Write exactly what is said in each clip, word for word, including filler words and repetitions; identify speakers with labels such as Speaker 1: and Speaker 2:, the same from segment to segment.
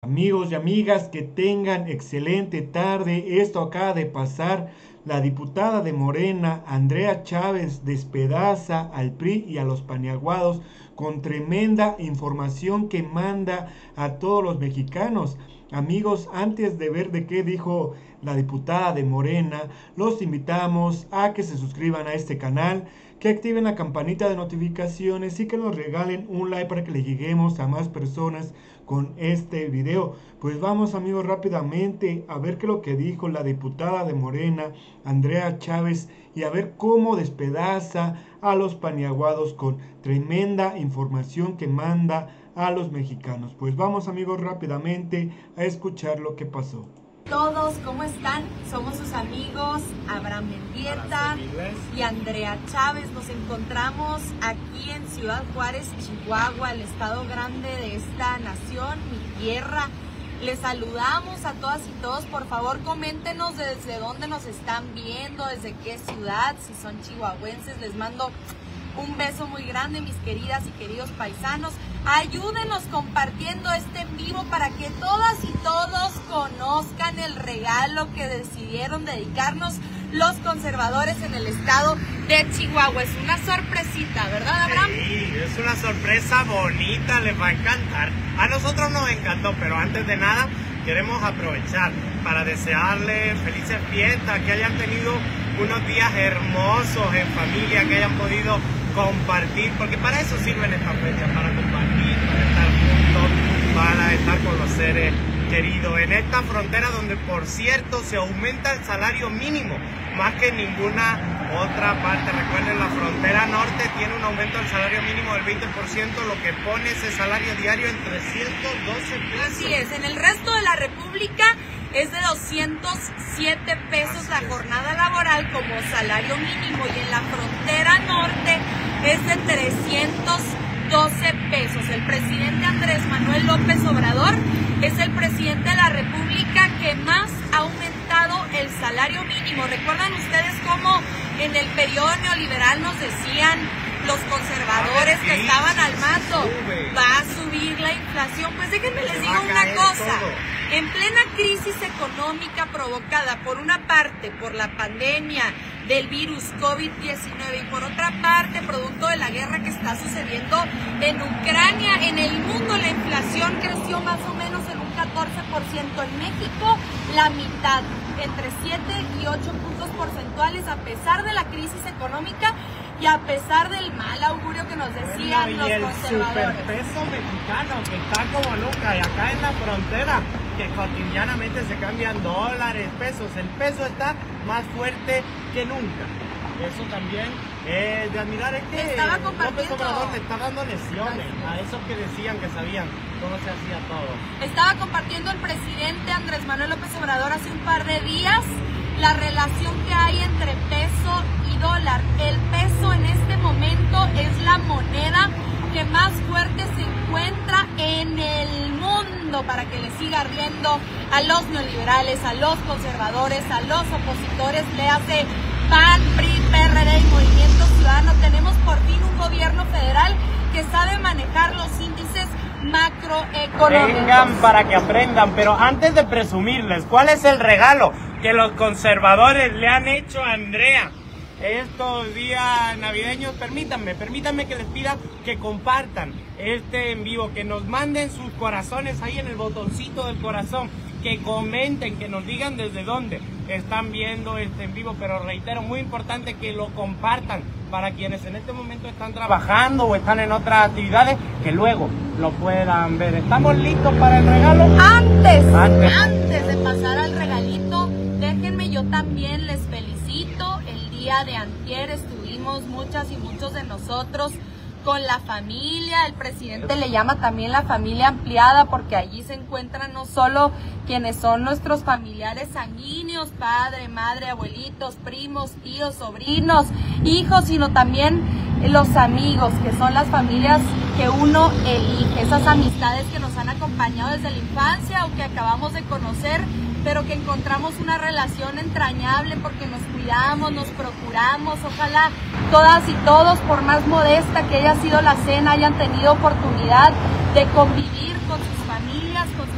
Speaker 1: Amigos y amigas, que tengan excelente tarde. Esto acaba de pasar. La diputada de Morena, Andrea Chávez, despedaza al P R I y a los paniaguados con tremenda información que manda a todos los mexicanos. Amigos, antes de ver de qué dijo la diputada de Morena, los invitamos a que se suscriban a este canal, que activen la campanita de notificaciones y que nos regalen un like para que le lleguemos a más personas con este video. Pues vamos, amigos, rápidamente a ver qué es lo que dijo la diputada de Morena, Andrea Chávez, y a ver cómo despedaza a los paniaguados con tremenda información que manda a los mexicanos. Pues vamos, amigos, rápidamente a escuchar lo que pasó.
Speaker 2: Todos, ¿cómo están? Somos sus amigos Abraham Mendieta y Andrea Chávez. Nos encontramos aquí en Ciudad Juárez, Chihuahua, el estado grande de esta nación, mi tierra. Les saludamos a todas y todos. Por favor, coméntenos desde dónde nos están viendo, desde qué ciudad, si son chihuahuenses. Les mando un beso muy grande, mis queridas y queridos paisanos. Ayúdenos compartiendo este en vivo para que todas y todos conozcan el regalo que decidieron dedicarnos los conservadores en el estado de Chihuahua. Es una sorpresita, ¿verdad, Abraham?
Speaker 3: Sí, es una sorpresa bonita, les va a encantar. A nosotros nos encantó, pero antes de nada queremos aprovechar para desearles felices fiestas, que hayan tenido unos días hermosos en familia, que hayan podido compartir, porque para eso sirven estas fechas, para compartir, para estar juntos, para estar con los seres queridos. En esta frontera donde, por cierto, se aumenta el salario mínimo, más que en ninguna otra parte. Recuerden, la frontera norte tiene un aumento del salario mínimo del veinte por ciento, lo que pone ese salario diario en trescientos doce pesos.
Speaker 2: Así es, en el resto de la república es de doscientos siete pesos la jornada laboral como salario mínimo, y en la frontera norte es de trescientos doce pesos. El presidente Andrés Manuel López Obrador es el presidente de la república que más ha aumentado el salario mínimo. ¿Recuerdan ustedes cómo en el periodo neoliberal nos decían los conservadores que estaban al mando, va a subir la inflación? Pues déjenme les digo una cosa. En plena crisis económica provocada por una parte por la pandemia del virus COVID diecinueve y por otra parte producto de la guerra que está sucediendo en Ucrania, en el mundo la inflación creció más o menos en un catorce por ciento. En México la mitad, entre siete y ocho puntos porcentuales, a pesar de la crisis económica y a pesar del mal augurio que nos decían
Speaker 3: bueno,
Speaker 2: los conservadores.
Speaker 3: Y el superpeso mexicano que está como nunca, y acá en la frontera que cotidianamente se cambian dólares, pesos, el peso está más fuerte que nunca. Eso también es de admirar. Es que
Speaker 2: Estaba
Speaker 3: López Obrador le está dando lesiones a esos que decían que sabían cómo se hacía todo.
Speaker 2: Estaba compartiendo el presidente Andrés Manuel López Obrador hace un par de días la relación que hay entre peso y dólar. El peso en este momento es la moneda que más fuerte se encuentra en el mundo, para que le siga riendo a los neoliberales, a los conservadores, a los opositores, le hace P A N, P R I, P R D y Movimiento Ciudadano. Tenemos por fin un gobierno federal que sabe manejar los índices macroeconómicos.
Speaker 3: Vengan para que aprendan, pero antes de presumirles, ¿cuál es el regalo que los conservadores le han hecho a Andrea estos días navideños? Permítanme, permítanme que les pida que compartan este en vivo, que nos manden sus corazones ahí en el botoncito del corazón, que comenten, que nos digan desde dónde están viendo este en vivo, pero reitero, muy importante que lo compartan para quienes en este momento están trabajando o están en otras actividades, que luego lo puedan ver. ¿Estamos listos para el regalo?
Speaker 2: Antes,
Speaker 3: Antes,
Speaker 2: antes de pasar al regalito, déjenme, yo también les felicito. El día de antier estuvimos muchas y muchos de nosotros con la familia. El presidente le llama también la familia ampliada, porque allí se encuentran no solo quienes son nuestros familiares sanguíneos, padre, madre, abuelitos, primos, tíos, sobrinos, hijos, sino también los amigos, que son las familias que uno elige, esas amistades que nos han acompañado desde la infancia o que acabamos de conocer, pero que encontramos una relación entrañable porque nos cuidamos, nos procuramos. Ojalá todas y todos, por más modesta que haya sido la cena, hayan tenido oportunidad de convivir con sus familias, con sus familias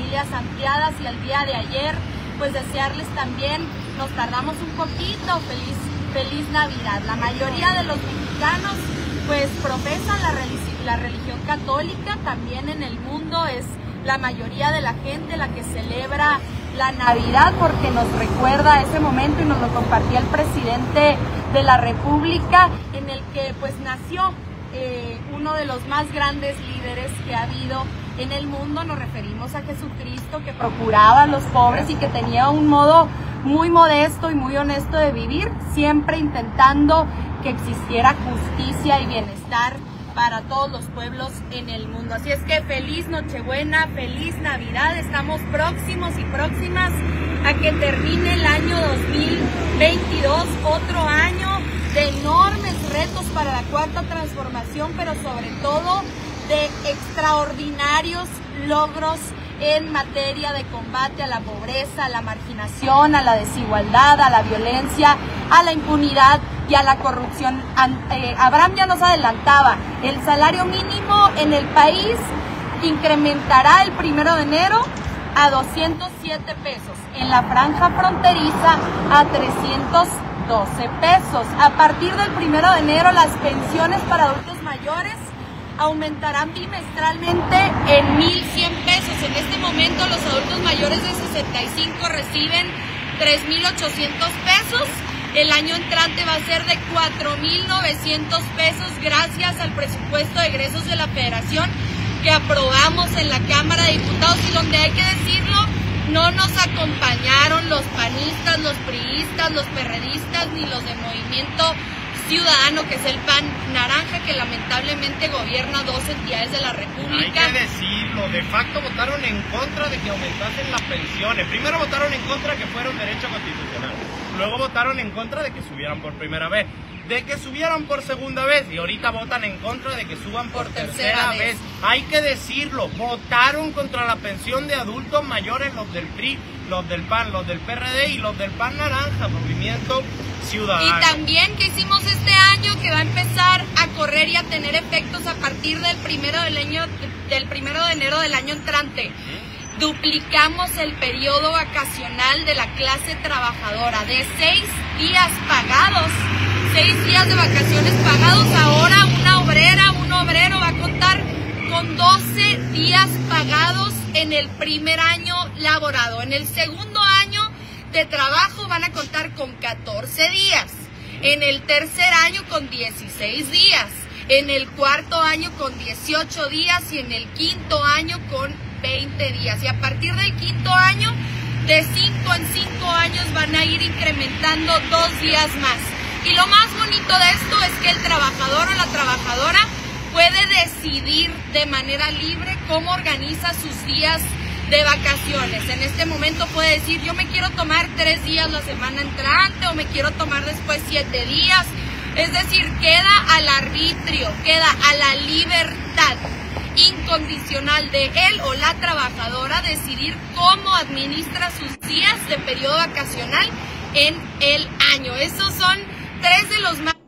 Speaker 2: familias ampliadas, y el día de ayer pues desearles también, nos tardamos un poquito, feliz, feliz Navidad. La mayoría de los mexicanos pues profesan la, religi la religión católica, también en el mundo es la mayoría de la gente la que celebra la Navidad porque nos recuerda ese momento, y nos lo compartía el presidente de la República, en el que pues nació eh, uno de los más grandes líderes que ha habido en el mundo. Nos referimos a Jesucristo, que procuraba a los pobres y que tenía un modo muy modesto y muy honesto de vivir, siempre intentando que existiera justicia y bienestar para todos los pueblos en el mundo. Así es que feliz Nochebuena, feliz Navidad. Estamos próximos y próximas a que termine el año dos mil veintidós, otro año de enormes retos para la cuarta transformación, pero sobre todo de extraordinarios logros en materia de combate a la pobreza, a la marginación, a la desigualdad, a la violencia, a la impunidad y a la corrupción. Eh, Abraham ya nos adelantaba, el salario mínimo en el país incrementará el primero de enero a doscientos siete pesos, en la franja fronteriza a trescientos doce pesos. A partir del primero de enero las pensiones para adultos mayores aumentarán bimestralmente en mil cien pesos. En este momento los adultos mayores de sesenta y cinco reciben tres mil ochocientos pesos. El año entrante va a ser de cuatro mil novecientos pesos gracias al presupuesto de egresos de la Federación que aprobamos en la Cámara de Diputados, y donde, hay que decirlo, no nos acompañaron los panistas, los priistas, los perredistas ni los de Movimiento Ciudadano, que es el P A N naranja, que lamentablemente gobierna dos entidades de la República.
Speaker 3: Hay que decirlo, de facto votaron en contra de que aumentasen las pensiones. Primero votaron en contra de que fuera un derecho constitucional, luego votaron en contra de que subieran por primera vez, de que subieran por segunda vez, y ahorita votan en contra de que suban por, por tercera, tercera vez. vez. Hay que decirlo, votaron contra la pensión de adultos mayores los del P R I, los del P A N, los del P R D y los del P A N naranja, Movimiento Ciudadano.
Speaker 2: Y también que hicimos este año, que va a empezar a correr y a tener efectos a partir del primero del año, del primero de enero del año entrante. ¿Mm? Duplicamos el periodo vacacional de la clase trabajadora de seis días pagados, seis días de vacaciones pagados. Ahora una obrera, un obrero va a contar con doce días pagados en el primer año laborado. En el segundo año de trabajo van a contar con catorce días, en el tercer año con dieciséis días, en el cuarto año con dieciocho días y en el quinto año con veinte días. Y a partir del quinto año, de cinco en cinco años van a ir incrementando dos días más. Y lo más bonito de esto es que el trabajador o la trabajadora puede decidir de manera libre cómo organiza sus días de vacaciones. En este momento puede decir, yo me quiero tomar tres días la semana entrante, o me quiero tomar después siete días. Es decir, queda al arbitrio, queda a la libertad incondicional de él o la trabajadora decidir cómo administra sus días de periodo vacacional en el año. Esos son tres de los más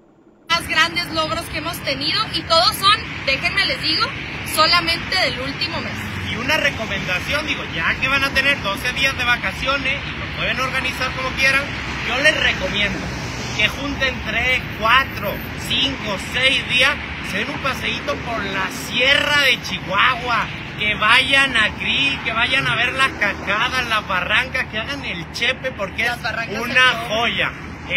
Speaker 2: más grandes logros que hemos tenido, y todos son, déjenme les digo, solamente del último mes.
Speaker 3: Y una recomendación, digo, ya que van a tener doce días de vacaciones y lo pueden organizar como quieran, yo les recomiendo que junten tres, cuatro, cinco, seis días, se den un paseíto por la sierra de Chihuahua, que vayan a Krill, que vayan a ver las cascadas, las barrancas, que hagan el chepe, porque es una joya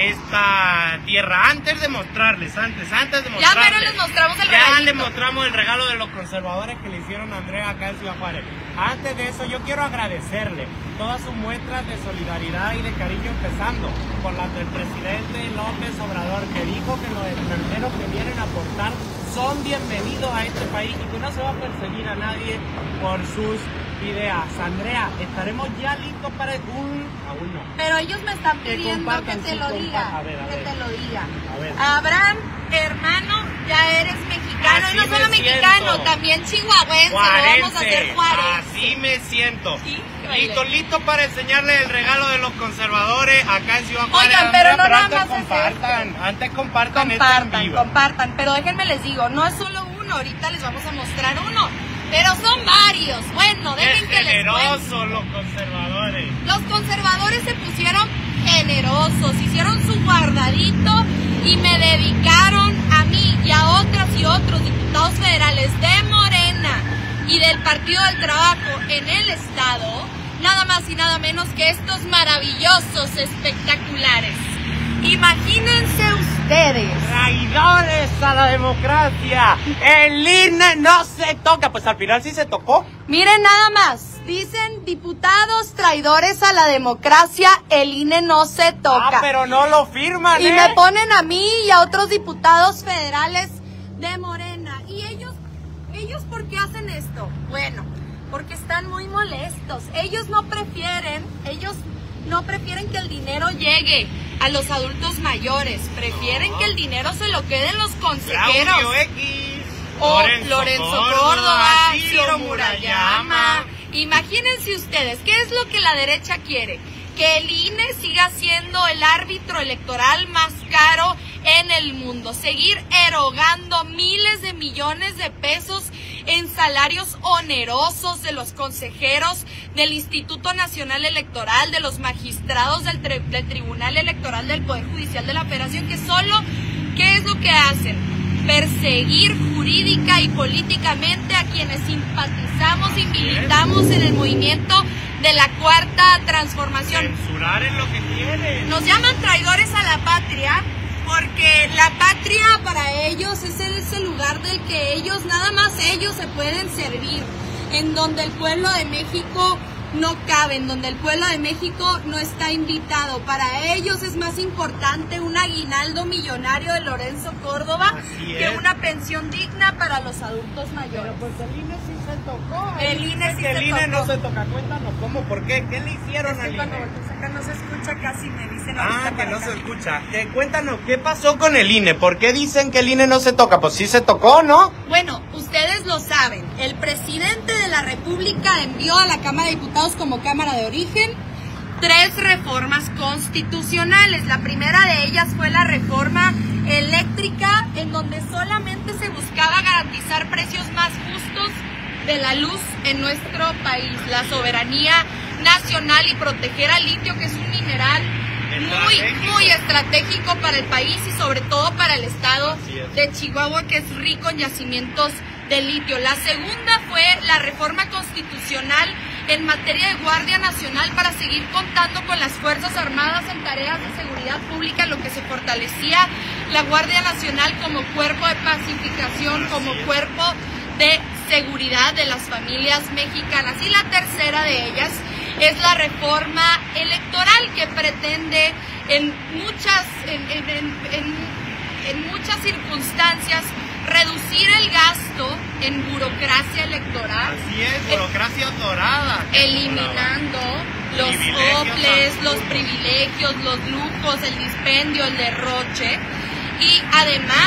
Speaker 3: esta tierra. Antes de mostrarles, antes, antes de mostrarles.
Speaker 2: Ya pero les mostramos el
Speaker 3: regalo. Ya
Speaker 2: regalito.
Speaker 3: les mostramos el regalo de los conservadores que le hicieron a Andrea acá en Ciudad Juárez. Antes de eso, yo quiero agradecerle todas sus muestras de solidaridad y de cariño, empezando por las del presidente López Obrador, que dijo que los extranjeros que vienen a aportar son bienvenidos a este país y que no se va a perseguir a nadie por sus ideas. Andrea, estaremos ya listos para un... Aún no.
Speaker 2: Pero ellos me están pidiendo que, que te sí, lo diga, a ver, a que ver. te lo diga. A ver. Abraham, hermano, ya eres mexicano. Así y no solo mexicano, siento. también chihuahuense.
Speaker 3: Juarense,
Speaker 2: lo vamos a hacer Juárez.
Speaker 3: Así me siento.
Speaker 2: ¿Sí?
Speaker 3: Listo, listo para enseñarles el regalo de los conservadores acá en Ciudad Juárez.
Speaker 2: Oigan, pero no
Speaker 3: pero
Speaker 2: nada
Speaker 3: antes
Speaker 2: más
Speaker 3: compartan,
Speaker 2: es
Speaker 3: antes compartan,
Speaker 2: compartan,
Speaker 3: este en vivo.
Speaker 2: compartan. Pero déjenme les digo, no es solo uno, ahorita les vamos a mostrar uno. pero son varios. Bueno, dejen que les cuente.
Speaker 3: Generosos los conservadores.
Speaker 2: Los conservadores se pusieron generosos, hicieron su guardadito y me dedicaron a mí y a otras y otros diputados federales de Morena y del Partido del Trabajo en el estado, nada más y nada menos que estos maravillosos espectaculares. Imagínense ustedes.
Speaker 3: Traidores a la democracia. El I N E no se toca. Pues al final sí se tocó.
Speaker 2: Miren nada más. Dicen diputados traidores a la democracia, el I N E no se toca.
Speaker 3: Ah, pero no lo firman,
Speaker 2: Y
Speaker 3: ¿eh?
Speaker 2: me ponen a mí y a otros diputados federales de Morena. ¿Y ellos, ellos por qué hacen esto? Bueno, porque están muy molestos. Ellos no prefieren, ellos no prefieren que el dinero llegue a los adultos mayores. Prefieren
Speaker 3: No.
Speaker 2: que el dinero se lo queden los consejeros.
Speaker 3: Claudio X,
Speaker 2: O
Speaker 3: Lorenzo,
Speaker 2: Lorenzo
Speaker 3: Córdoba,
Speaker 2: Córdoba,
Speaker 3: Ciro
Speaker 2: Ciro
Speaker 3: Murayama.
Speaker 2: Murayama. Imagínense ustedes, ¿qué es lo que la derecha quiere? Que el I N E siga siendo el árbitro electoral más caro en el mundo. Seguir erogando miles de millones de pesos en salarios onerosos de los consejeros del Instituto Nacional Electoral, de los magistrados del, tri- del Tribunal Electoral del Poder Judicial de la Federación, que solo, ¿qué es lo que hacen? Perseguir jurídica y políticamente a quienes simpatizamos y militamos en el movimiento de la Cuarta Transformación.
Speaker 3: Censurar en lo que quieren.
Speaker 2: Nos llaman traidores a la patria porque la patria para ellos es ese lugar del que ellos, nada más ellos se pueden servir, en donde el pueblo de México no cabe, en donde el pueblo de México no está invitado. Para ellos es más importante un aguinaldo millonario de Lorenzo Córdoba
Speaker 3: Así
Speaker 2: que
Speaker 3: es.
Speaker 2: una pensión digna para los adultos mayores.
Speaker 3: Pues el I N E sí se tocó.
Speaker 2: El I N E
Speaker 3: Dice
Speaker 2: sí
Speaker 3: que
Speaker 2: se
Speaker 3: el I N E no
Speaker 2: tocó.
Speaker 3: se toca. Cuéntanos cómo, por qué, qué le hicieron
Speaker 2: Es
Speaker 3: al
Speaker 2: que
Speaker 3: I
Speaker 2: cuando
Speaker 3: N E.
Speaker 2: volteas acá no se escucha casi, me dicen
Speaker 3: Ah,
Speaker 2: ahorita
Speaker 3: que
Speaker 2: para
Speaker 3: no
Speaker 2: acá.
Speaker 3: se escucha. Eh, cuéntanos, ¿qué pasó con el I N E? ¿Por qué dicen que el I N E no se toca? Pues sí se tocó, ¿no?
Speaker 2: Bueno, ustedes lo saben, el presidente de la República envió a la Cámara de Diputados como Cámara de Origen tres reformas constitucionales. La primera de ellas fue la reforma eléctrica, en donde solamente se buscaba garantizar precios más justos de la luz en nuestro país, la soberanía nacional y proteger al litio, que es un mineral muy,
Speaker 3: Estratégico.
Speaker 2: muy estratégico para el país y sobre todo para el estado
Speaker 3: Así es.
Speaker 2: de Chihuahua, que es rico en yacimientos de litio. La segunda fue la reforma constitucional en materia de Guardia Nacional para seguir contando con las Fuerzas Armadas en tareas de seguridad pública, lo que se fortalecía la Guardia Nacional como cuerpo de pacificación,
Speaker 3: Así
Speaker 2: como
Speaker 3: es.
Speaker 2: cuerpo de seguridad de las familias mexicanas. Y la tercera de ellas es la reforma electoral, que pretende en muchas, en, en, en, en, en muchas circunstancias reducir el gasto en burocracia electoral,
Speaker 3: Así es, burocracia dorada.
Speaker 2: eliminando los
Speaker 3: Privilegios
Speaker 2: soples, los
Speaker 3: absurdos.
Speaker 2: privilegios, los lujos, el dispendio, el derroche, y además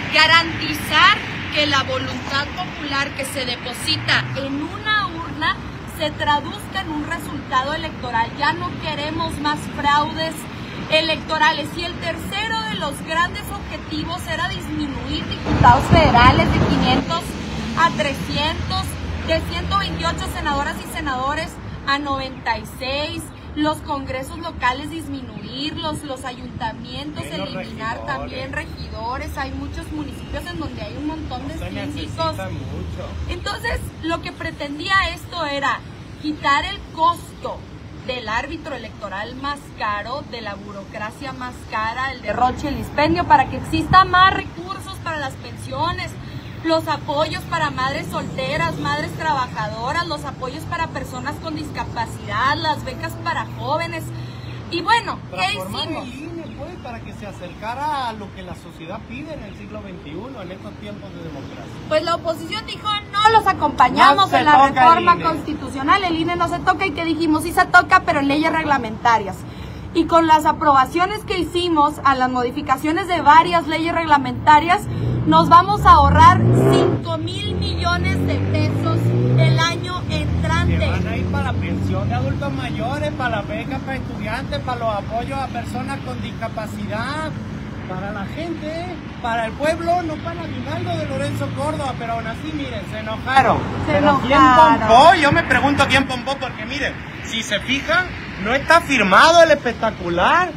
Speaker 2: garantizar que la voluntad popular que se deposita en una urna se traduzca en un resultado electoral. Ya no queremos más fraudes electorales. Y el tercero de los grandes objetivos era disminuir diputados federales de quinientos a trescientos, de ciento veintiocho senadoras y senadores a noventa y seis, los congresos locales disminuirlos, los ayuntamientos
Speaker 3: También los
Speaker 2: eliminar
Speaker 3: regidores.
Speaker 2: también regidores. Hay muchos municipios en donde hay un montón de
Speaker 3: Se
Speaker 2: síndicos.
Speaker 3: necesita mucho.
Speaker 2: Entonces, lo que pretendía esto era quitar el costo del árbitro electoral más caro, de la burocracia más cara, el derroche, el dispendio, para que exista más recursos para las pensiones, los apoyos para madres solteras, madres trabajadoras, los apoyos para personas con discapacidad, las becas para jóvenes. Y bueno, ¿qué
Speaker 3: Transformar
Speaker 2: hicimos?
Speaker 3: el I N E, pues, para que se acercara a lo que la sociedad pide en el siglo veintiuno, en estos tiempos de democracia.
Speaker 2: Pues la oposición dijo, no los acompañamos
Speaker 3: No se
Speaker 2: en la
Speaker 3: toca el
Speaker 2: reforma
Speaker 3: I N E.
Speaker 2: constitucional, el I N E no se toca, y que dijimos, sí se toca, pero en leyes reglamentarias. Y con las aprobaciones que hicimos a las modificaciones de varias leyes reglamentarias, nos vamos a ahorrar cinco mil millones de pesos el año
Speaker 3: Que
Speaker 2: entrante.
Speaker 3: van a ir para la pensión de adultos mayores, para la beca para estudiantes, para los apoyos a personas con discapacidad. para la gente, para el pueblo, no para el aguinaldo de Lorenzo Córdoba, pero aún así, miren, se enojaron.
Speaker 2: Se
Speaker 3: ¿Pero quién
Speaker 2: enojaron.
Speaker 3: pompó? Yo me pregunto quién pompó, porque miren, si se fijan, no está firmado el espectacular.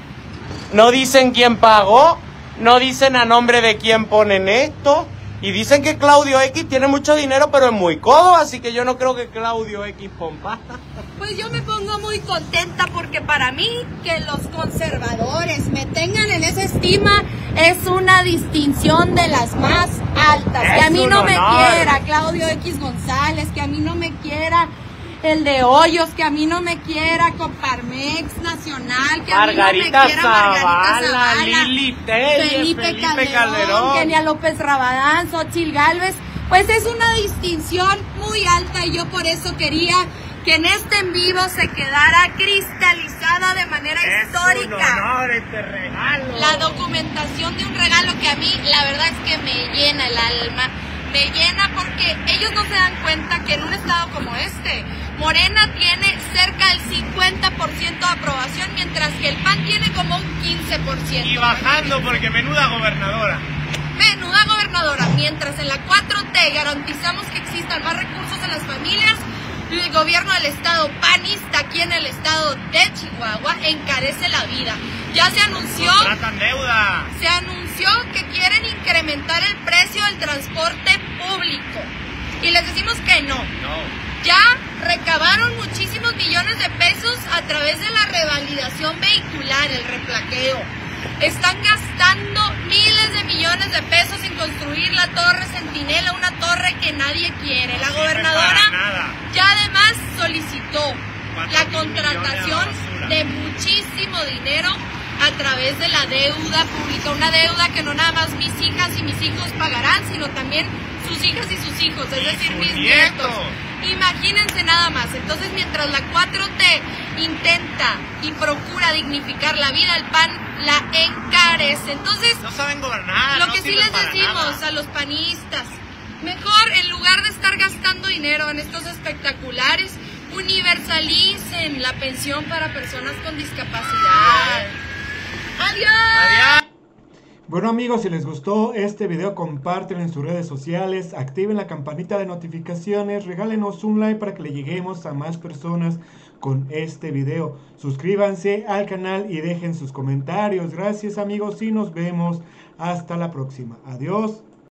Speaker 3: No dicen quién pagó, no dicen a nombre de quién ponen esto. Y dicen que Claudio X tiene mucho dinero, pero es muy codo, así que yo no creo que Claudio X pompa.
Speaker 2: Pues yo me pongo muy contenta porque para mí que los conservadores me tengan en esa estima es una distinción de las más altas.
Speaker 3: Es
Speaker 2: que a mí no
Speaker 3: un
Speaker 2: me
Speaker 3: honor.
Speaker 2: quiera Claudio X González, que a mí no me quiera el de Hoyos, que a mí no me quiera Coparmex Nacional, que
Speaker 3: Margarita
Speaker 2: a mí no me quiera
Speaker 3: Zavala,
Speaker 2: Margarita Zavala,
Speaker 3: Lili Telles,
Speaker 2: Felipe,
Speaker 3: Felipe
Speaker 2: Calderón,
Speaker 3: Calderón.
Speaker 2: Kenia López Rabadán, Xochitl Gálvez. Pues es una distinción muy alta y yo por eso quería que en este en vivo se quedara cristalizada de manera
Speaker 3: Es
Speaker 2: histórica
Speaker 3: un honor este regalo.
Speaker 2: la documentación de un regalo que a mí la verdad es que me llena el alma, me llena porque ellos no se dan cuenta que en un estado como este, Morena tiene cerca del cincuenta por ciento de aprobación, mientras que el P A N tiene como un quince por ciento.
Speaker 3: Y bajando porque menuda gobernadora.
Speaker 2: Menuda gobernadora, mientras en la cuatro T garantizamos que existan más recursos en las familias, el gobierno del estado panista aquí en el estado de Chihuahua encarece la vida. Ya se anunció,
Speaker 3: Contratan deuda.
Speaker 2: se anunció que quieren incrementar el precio del transporte público. Y les decimos que no.
Speaker 3: No.
Speaker 2: Ya recabaron muchísimos millones de pesos a través de la revalidación vehicular, el replaqueo. Están gastando miles de millones de pesos en construir la Torre Centinela, una torre que nadie quiere. La
Speaker 3: No
Speaker 2: gobernadora
Speaker 3: sirve para nada.
Speaker 2: ya además solicitó
Speaker 3: Cuatro
Speaker 2: la
Speaker 3: mil
Speaker 2: contratación
Speaker 3: millones a la basura.
Speaker 2: de muchísimo dinero a través de la deuda pública. Una deuda que no nada más mis hijas y mis hijos pagarán, sino también sus hijas y sus hijos, es
Speaker 3: Y
Speaker 2: decir,
Speaker 3: sus
Speaker 2: mis
Speaker 3: nietos.
Speaker 2: nietos. Imagínense nada más. Entonces, mientras la cuatro T intenta y procura dignificar la vida, el P A N la encarece. Entonces,
Speaker 3: No saben gobernar.
Speaker 2: lo
Speaker 3: no
Speaker 2: que sí
Speaker 3: sirven
Speaker 2: les
Speaker 3: para
Speaker 2: decimos
Speaker 3: nada.
Speaker 2: a los panistas, mejor en lugar de estar gastando dinero en estos espectaculares, universalicen la pensión para personas con discapacidad. ¡Adiós!
Speaker 3: Adiós.
Speaker 1: Bueno amigos, si les gustó este video, compártanlo en sus redes sociales, activen la campanita de notificaciones, regálenos un like para que le lleguemos a más personas con este video. Suscríbanse al canal y dejen sus comentarios. Gracias amigos y nos vemos hasta la próxima. Adiós.